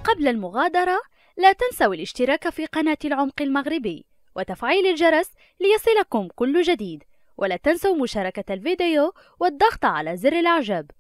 قبل المغادرة لا تنسوا الاشتراك في قناة العمق المغربي وتفعيل الجرس ليصلكم كل جديد، ولا تنسوا مشاركة الفيديو والضغط على زر الإعجاب.